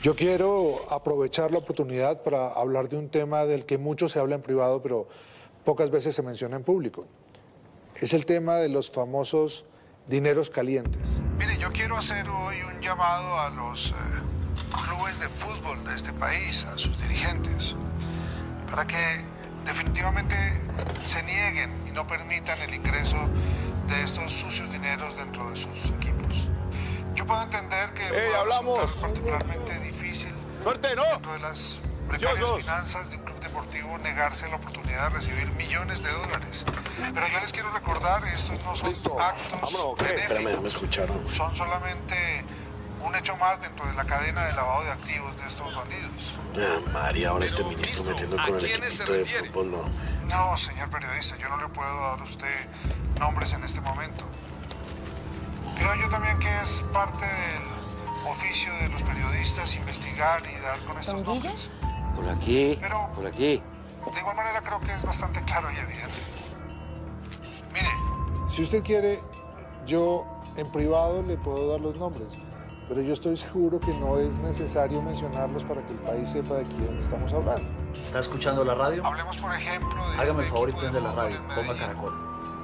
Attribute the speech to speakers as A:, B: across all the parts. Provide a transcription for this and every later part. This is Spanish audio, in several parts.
A: Yo quiero aprovechar la oportunidad para hablar de un tema del que mucho se habla en privado, pero pocas veces se menciona en público. Es el tema de los famosos dineros calientes. Mire, yo quiero hacer hoy un llamado a los clubes de fútbol de este país, a sus dirigentes, para que definitivamente se nieguen y no permitan el ingreso de estos sucios dineros dentro de sus equipos. Yo puedo entender que pueda resultar particularmente difícil dentro de las precarias finanzas de un club deportivo negarse la oportunidad de recibir millones de dólares. Pero yo les quiero recordar, estos no son actos benéficos, son solamente un hecho más dentro de la cadena de lavado de activos de estos bandidos.
B: María, ahora este ministro metiendo con el equipito de fútbol, ¿no?
A: No, señor periodista, yo no le puedo dar a usted nombres en este momento. Creo yo también que es parte del oficio de los periodistas investigar y dar con estos nombres.
B: Por aquí,
A: pero,
B: por aquí.
A: De igual manera creo que es bastante claro y evidente. Mire, si usted quiere, yo en privado le puedo dar los nombres, pero yo estoy seguro que no es necesario mencionarlos para que el país sepa de quién estamos hablando.
C: ¿Está escuchando la radio?
A: Hablemos, por ejemplo, de
C: Hágame el favor y prende la radio. Ponga Caracol.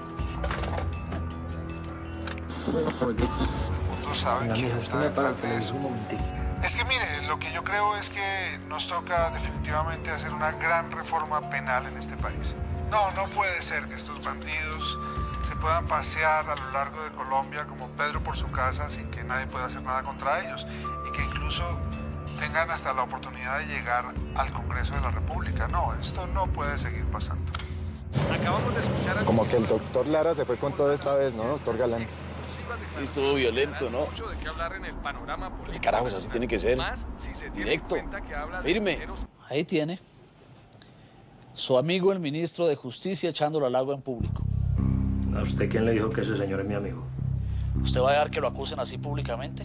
A: Tú sabes quién está detrás de eso. Es que mire, lo que yo creo es que nos toca definitivamente hacer una gran reforma penal en este país. No puede ser que estos bandidos se puedan pasear a lo largo de Colombia como Pedro por su casa sin que nadie pueda hacer nada contra ellos y que incluso tengan hasta la oportunidad de llegar al Congreso de la República. No, esto no puede seguir pasando.
D: Acabamos de escuchar al
E: como que el doctor Lara se fue con todo esta vez, ¿no, doctor Galán?
B: Estuvo violento, ¿no? El carajo, así tiene que ser. Directo, firme.
C: Ahí tiene. Su amigo el ministro de Justicia echándolo al agua en público.
F: ¿A usted quién le dijo que ese señor es mi amigo?
C: ¿Usted va a dejar que lo acusen así públicamente?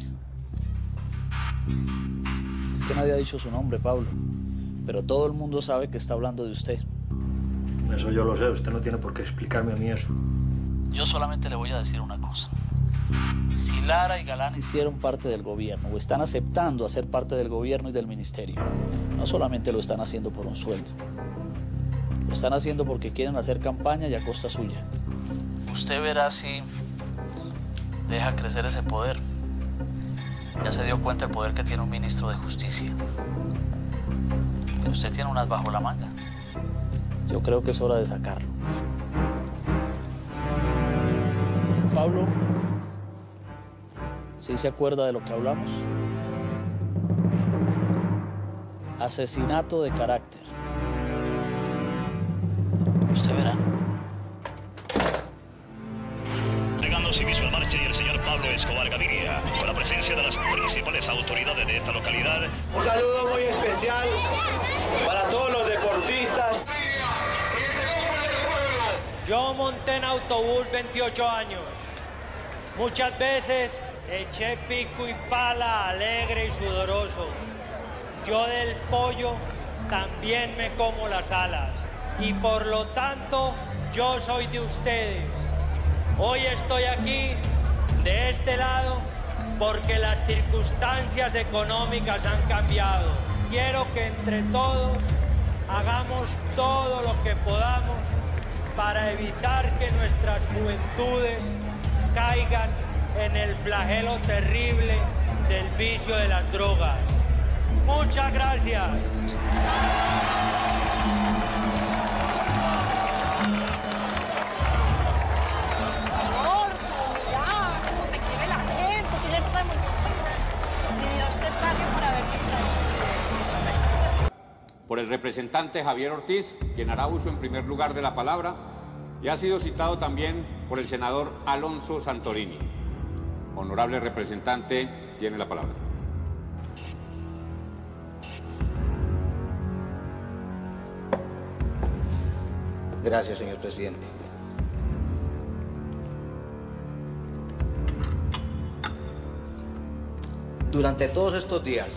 C: Es que nadie ha dicho su nombre, Pablo. Pero todo el mundo sabe que está hablando de usted.
F: Eso yo lo sé, usted no tiene por qué explicarme a mí eso.
C: Yo solamente le voy a decir una cosa. Si Lara y Galán hicieron parte del gobierno o están aceptando hacer parte del gobierno y del ministerio, no solamente lo están haciendo por un sueldo. Lo están haciendo porque quieren hacer campaña y a costa suya. Usted verá si deja crecer ese poder. Ya se dio cuenta del poder que tiene un ministro de Justicia. Pero usted tiene unas bajo la manga. Yo creo que es hora de sacarlo. Pablo, ¿sí se acuerda de lo que hablamos? Asesinato de carácter. Usted verá.
G: Llegando asimismo el marcha y el señor Pablo Escobar Gaviria, con la presencia de las principales autoridades de esta localidad.
H: Un saludo muy especial para todos los deportistas.
I: Yo monté en autobús 28 años. Muchas veces eché pico y pala, alegre y sudoroso. Yo del pollo también me como las alas. Y por lo tanto, yo soy de ustedes. Hoy estoy aquí, de este lado, porque las circunstancias económicas han cambiado. Quiero que entre todos hagamos todo lo que podamos para evitar que nuestras juventudes caigan en el flagelo terrible del vicio de las drogas. Muchas gracias.
J: Por el representante Javier Ortiz, quien hará uso en primer lugar de la palabra, y ha sido citado también por el senador Alonso Santorini. Honorable representante, tiene la palabra.
K: Gracias, señor presidente. Durante todos estos días,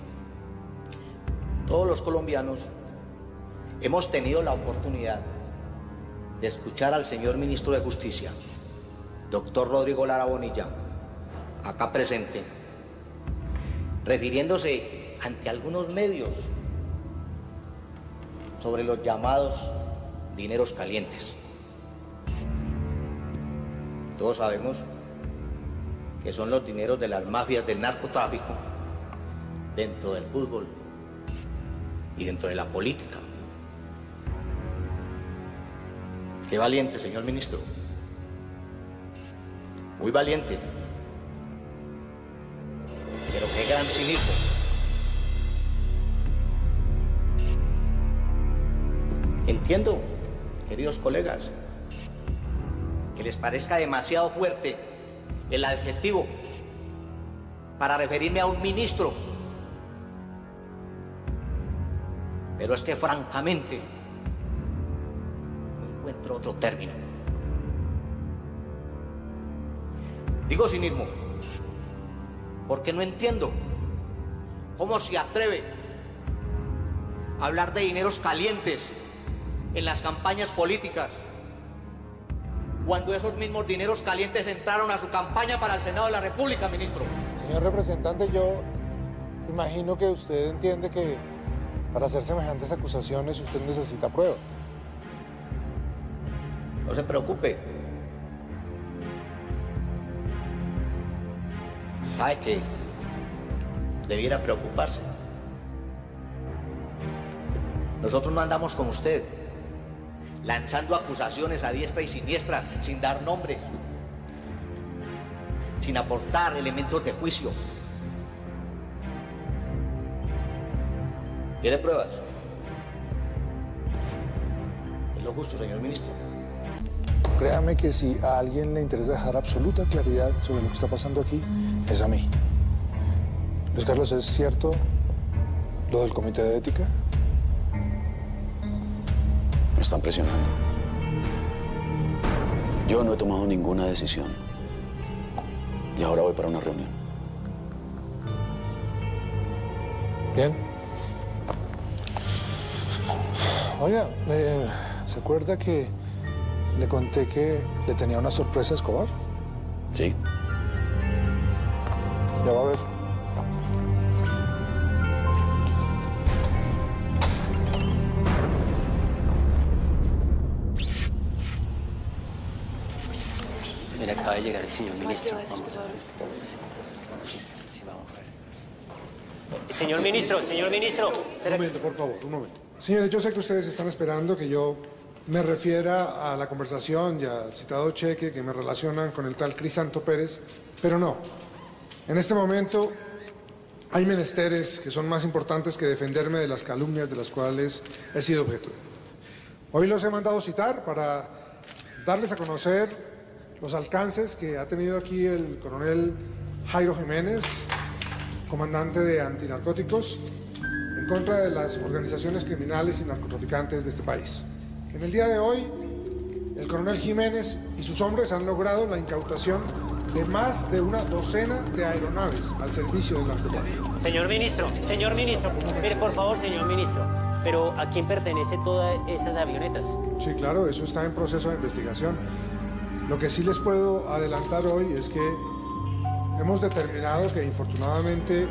K: todos los colombianos hemos tenido la oportunidad de escuchar al señor ministro de Justicia, doctor Rodrigo Lara Bonilla, acá presente, refiriéndose ante algunos medios sobre los llamados dineros calientes. Todos sabemos que son los dineros de las mafias del narcotráfico dentro del fútbol y dentro de la política. Qué valiente, señor ministro. Muy valiente. Pero qué gran cinismo. Entiendo, queridos colegas, que les parezca demasiado fuerte el adjetivo para referirme a un ministro. Pero es que francamente no encuentro otro término. Digo cinismo porque no entiendo cómo se atreve a hablar de dineros calientes en las campañas políticas, cuando esos mismos dineros calientes entraron a su campaña para el Senado de la República, ministro.
A: Señor representante, yo imagino que usted entiende que para hacer semejantes acusaciones usted necesita pruebas.
K: No se preocupe. ¿Sabe qué? Debiera preocuparse. Nosotros no andamos con usted lanzando acusaciones a diestra y siniestra, sin dar nombres, sin aportar elementos de juicio. ¿Quiere pruebas? Es lo justo, señor ministro.
A: Créame que si a alguien le interesa dejar absoluta claridad sobre lo que está pasando aquí, es a mí. Luis Carlos, ¿es cierto lo del comité de ética?
B: Me están presionando. Yo no he tomado ninguna decisión. Y ahora voy para una reunión.
A: Bien. Oiga, ¿se acuerda que le conté que le tenía una sorpresa a Escobar?
B: Sí.
A: Ya va a ver.
L: Mira, acaba de llegar el señor ministro. Vamos a ver. Sí, vamos a ver. Señor ministro.
M: Un momento, por favor, un momento. Señores, yo sé que ustedes están esperando que yo me refiera a la conversación y al citado cheque que me relacionan con el tal Crisanto Pérez, pero no. En este momento hay menesteres que son más importantes que defenderme de las calumnias de las cuales he sido objeto. Hoy los he mandado citar para darles a conocer los alcances que ha tenido aquí el coronel Jairo Jiménez, comandante de antinarcóticos, en contra de las organizaciones criminales y narcotraficantes de este país. En el día de hoy, el coronel Jiménez y sus hombres han logrado la incautación de más de una docena de aeronaves al servicio del narcotráfico.
L: Señor ministro, mire, por favor, señor ministro, pero ¿a quién pertenece todas esas avionetas?
M: Sí, claro, eso está en proceso de investigación. Lo que sí les puedo adelantar hoy es que hemos determinado que, infortunadamente,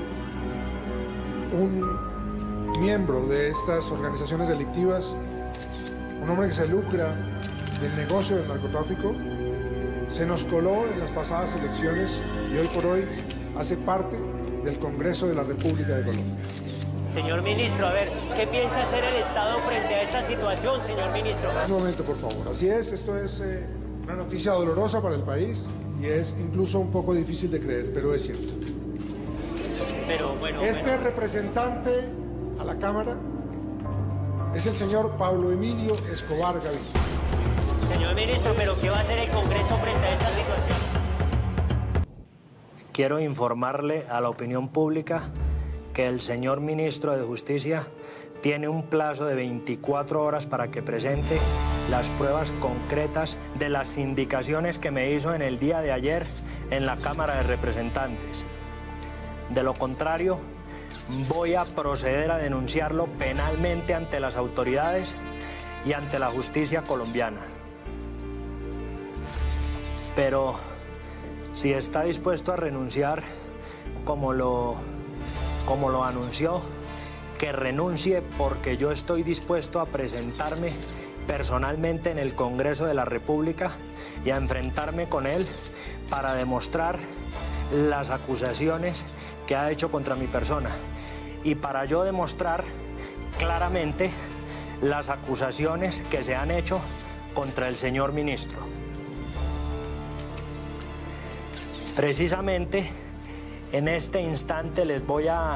M: un miembro de estas organizaciones delictivas, un hombre que se lucra del negocio del narcotráfico, se nos coló en las pasadas elecciones y hoy por hoy hace parte del Congreso de la República de Colombia.
L: Señor ministro, a ver, ¿qué piensa hacer el Estado frente a esta situación, señor ministro?
M: Un momento, por favor. Así es, esto es una noticia dolorosa para el país y es incluso un poco difícil de creer, pero es cierto.
L: Pero bueno...
M: representante a la Cámara es el señor Pablo Emilio Escobar Gaviria.
L: Señor ministro, ¿pero qué va a hacer el Congreso frente a esta situación?
F: Quiero informarle a la opinión pública que el señor ministro de Justicia tiene un plazo de 24 horas para que presente las pruebas concretas de las indicaciones que me hizo en el día de ayer en la Cámara de Representantes. De lo contrario, voy a proceder a denunciarlo penalmente ante las autoridades y ante la justicia colombiana. Pero si está dispuesto a renunciar, como lo como lo anunció, que renuncie porque yo estoy dispuesto a presentarme personalmente en el Congreso de la República y a enfrentarme con él para demostrar las acusaciones que ha hecho contra mi persona y para yo demostrar claramente las acusaciones que se han hecho contra el señor ministro. Precisamente en este instante les voy a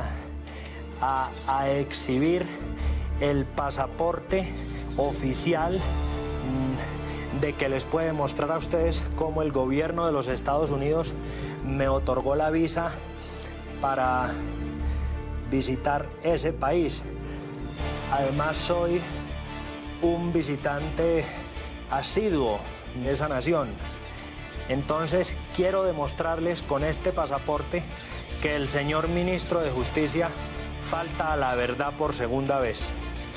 F: exhibir el pasaporte oficial de que les puede mostrar a ustedes cómo el gobierno de los Estados Unidos me otorgó la visa para visitar ese país. Además, soy un visitante asiduo de esa nación. Entonces, quiero demostrarles con este pasaporte que el señor ministro de Justicia falta a la verdad por segunda vez.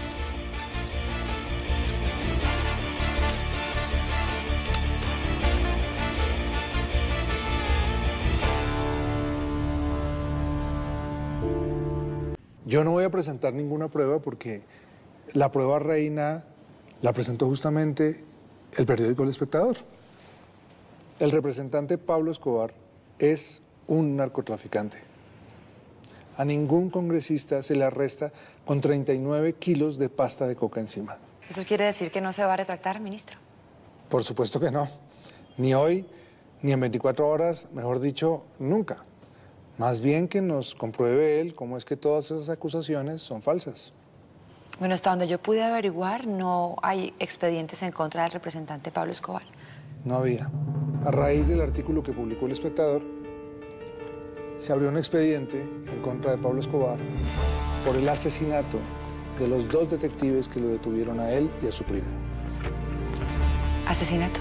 A: Yo no voy a presentar ninguna prueba porque la prueba reina la presentó justamente el periódico El Espectador. El representante Pablo Escobar es un narcotraficante. A ningún congresista se le arresta con 39 kilos de pasta de coca encima.
N: ¿Eso quiere decir que no se va a retractar, ministro?
A: Por supuesto que no. Ni hoy, ni en 24 horas, mejor dicho, nunca. Más bien que nos compruebe él cómo es que todas esas acusaciones son falsas.
N: Bueno, hasta donde yo pude averiguar, no hay expedientes en contra del representante Pablo Escobar.
A: No había. A raíz del artículo que publicó El Espectador, se abrió un expediente en contra de Pablo Escobar por el asesinato de los 2 detectives que lo detuvieron a él y a su primo.
N: ¿Asesinato?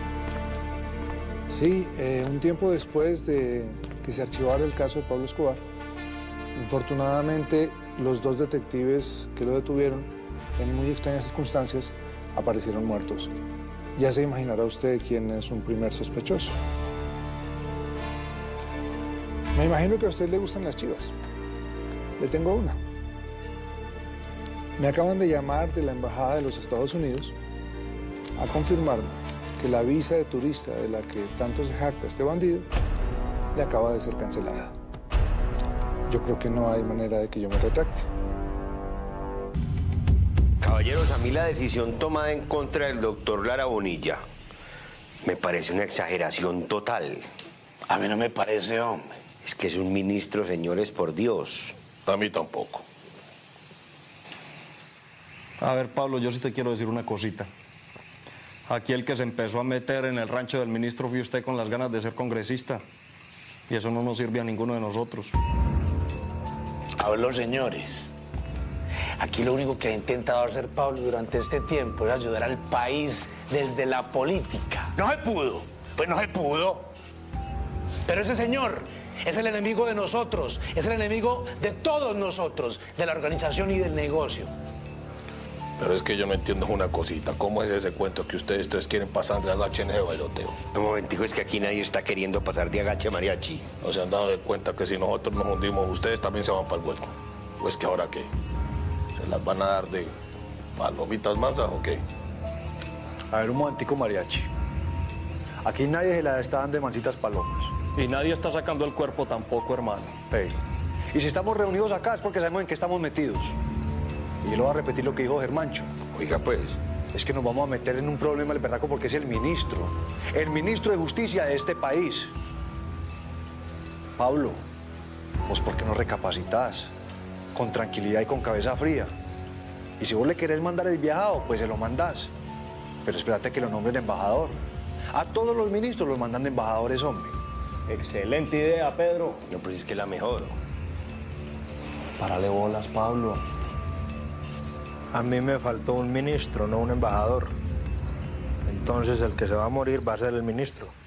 A: Sí, un tiempo después de que se archivara el caso de Pablo Escobar, infortunadamente los 2 detectives que lo detuvieron en muy extrañas circunstancias aparecieron muertos. Ya se imaginará usted quién es un primer sospechoso. Me imagino que a usted le gustan las chivas. Le tengo una. Me acaban de llamar de la Embajada de los Estados Unidos a confirmarme que la visa de turista de la que tanto se jacta este bandido le acaba de ser cancelada. Yo creo que no hay manera de que yo me retracte.
O: Caballeros, a mí la decisión tomada en contra del doctor Lara Bonilla me parece una exageración total.
P: A mí no me parece, hombre.
O: Es que es un ministro, señores, por Dios.
P: A mí tampoco.
Q: A ver, Pablo, yo sí te quiero decir una cosita. Aquí el que se empezó a meter en el rancho del ministro fue usted con las ganas de ser congresista. Y eso no nos sirve a ninguno de nosotros.
P: Hablo, señores. Aquí lo único que ha intentado hacer Pablo durante este tiempo es ayudar al país desde la política. No se pudo. Pues no se pudo. Pero ese señor es el enemigo de nosotros, es el enemigo de todos nosotros, de la organización y del negocio.
R: Pero es que yo no entiendo una cosita. ¿Cómo es ese cuento que ustedes 3 quieren pasar de agache en ese bailoteo?
O: Un momentico, es que aquí nadie está queriendo pasar de agache, mariachi.
R: ¿No se han dado de cuenta que si nosotros nos hundimos, ustedes también se van para el hueco? ¿O es que ahora qué? ¿Se las van a dar de palomitas mansas o qué?
S: A ver, un momentico, mariachi. Aquí nadie se la está dando de mansitas palomas.
Q: Y nadie está sacando el cuerpo tampoco, hermano.
S: Hey. Y si estamos reunidos acá es porque sabemos en qué estamos metidos. Y yo le voy a repetir lo que dijo Germancho.
O: Oiga, pues.
S: Es que nos vamos a meter en un problema el berraco porque es el ministro de Justicia de este país. Pablo, ¿vos por qué no recapacitas? Con tranquilidad y con cabeza fría. Y si vos le querés mandar el viajado, pues se lo mandás. Pero espérate que lo nombren embajador. A todos los ministros los mandan de embajadores, hombre.
Q: Excelente idea, Pedro.
O: No, pues es que es la mejor.
Q: Párale bolas, Pablo.
F: A mí me faltó un ministro, no un embajador. Entonces el que se va a morir va a ser el ministro.